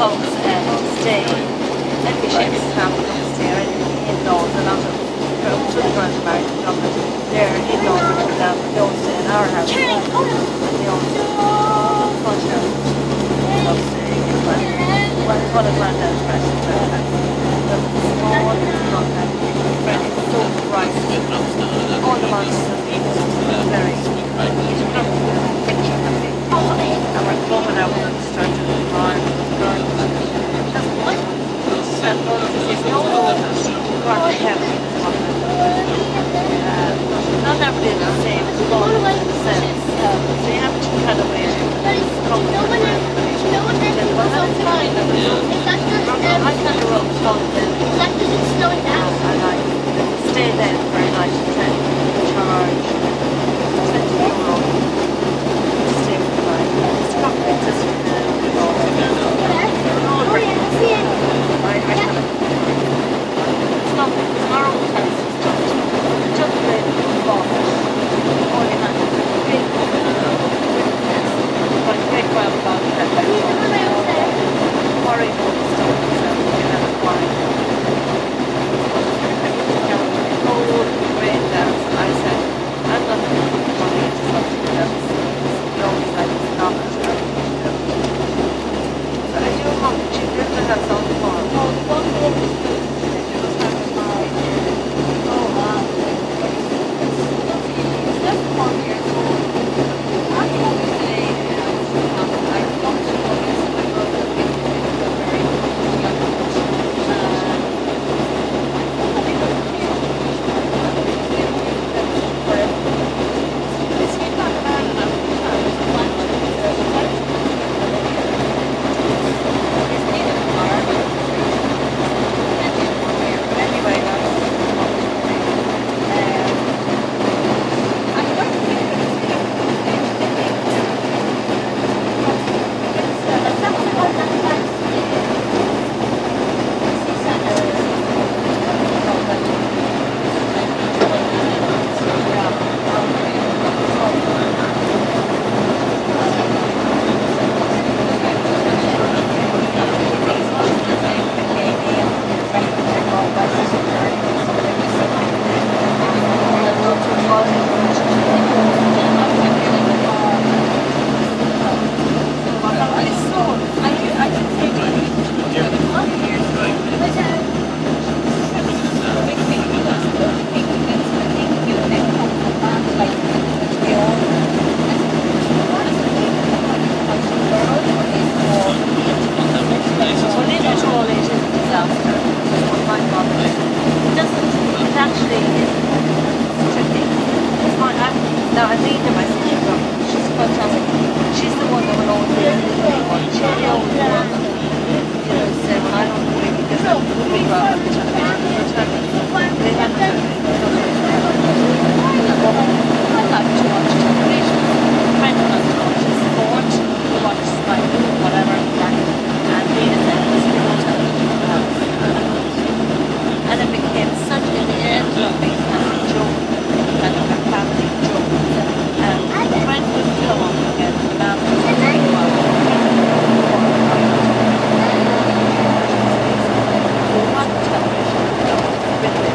folks stay. Every chef's family comes here, and in-laws, a lot of children are married in Dublin. Their in-laws are coming down, they all stay in our house. And they all culture. They love staying in one of Granddad's restaurants. The small, not that big, friendly, so bright. All the monsters of people are very picture happy. And we're going out and starting to farm. If you all know that, God heaven is one. Not everybody is the same, it's all in the sense. So you have to kind of wait to come to the well, that's fine. I kind of wrote holiday. And I stay there for a night and charge €20 to stay for the night. It's not just for the it's not our own house, it's just the boss. All you have to do is big witness, like great grandfather that worry about the stuff himself, you have a quiet. Cold, rain down, I said, I'm not going to put money into something else. You always like to stop it. So I do hope that you live the house on the farm. Oh, the one room is good. With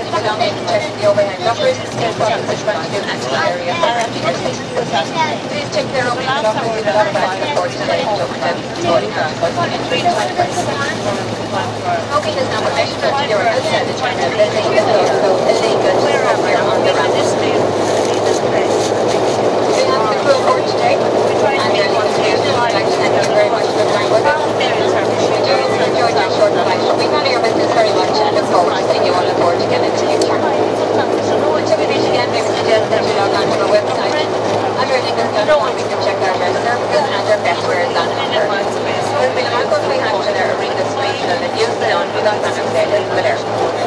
to go down and check the overhead lockers and see what is going to do next area. Please check their overhead lockers with a lot of back and forth tonight. Smoking is now extra to your outside the terminal building, is also illegal to smoke here on the ramp. We have the full court today, and there's one student. I'd like to thank you very much for being with us. We do enjoy that short flight. We value your business very much and look forward to seeing you all aboard again in the future. Until we meet again, we suggest that you log on to our website. Under Lincoln.com, we can check out our services and our best wares on offer. We'll be on good behind to their ring the street so that you sit on without being updated with their.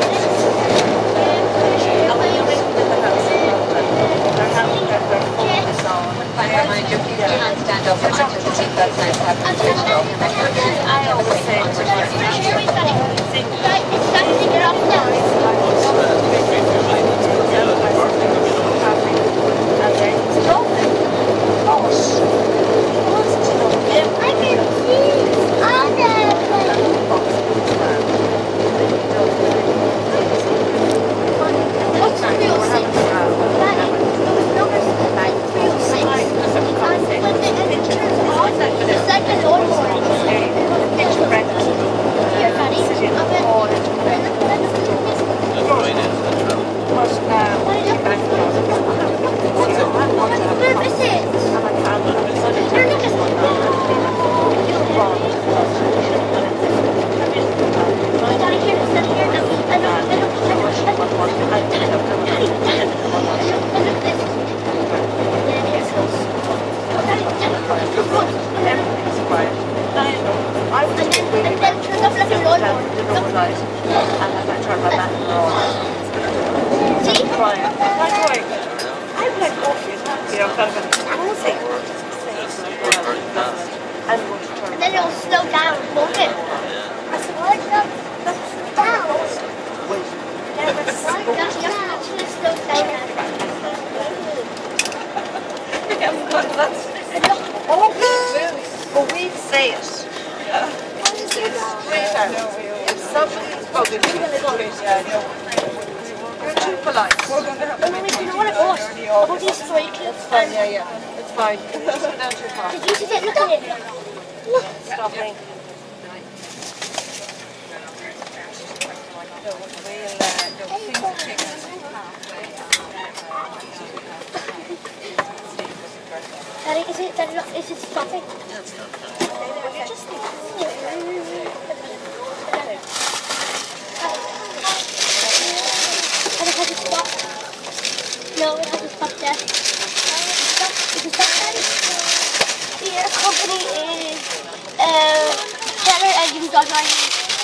Finally, remind you, please do not stand up until the seatbelt signs have been switched off. I always say onward for each year. And then it'll slow down, won't it? I said, why down? Yeah, but just actually slow down. Well, we say it. If somebody's spoken to you're too polite. Oh, no, you know what it was? About these three kids. It's fine, yeah. It's fine. You can just go down to your car. Did you see that? Look at it. Look. Stopping. Daddy, is it stopping? Has it stopped? No, it hasn't stopped yet. Is it stopped, Daddy? The air company is Propeller Engines Online.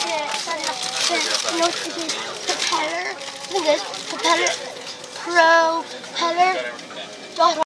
No, this is Propeller. Look at this. Propeller.